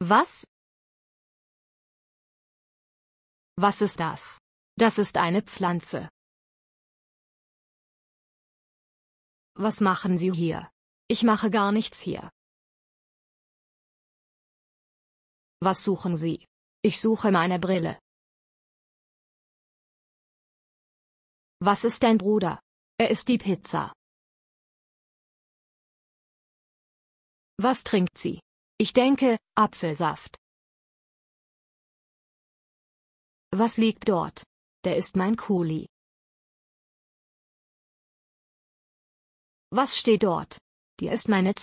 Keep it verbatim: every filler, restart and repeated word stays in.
Was? Was ist das? Das ist eine Pflanze. Was machen Sie hier? Ich mache gar nichts hier. Was suchen Sie? Ich suche meine Brille. Was ist dein Bruder? Er isst die Pizza. Was trinkt sie? Ich denke, Apfelsaft. Was liegt dort? Der ist mein Kuli. Was steht dort? Die ist meine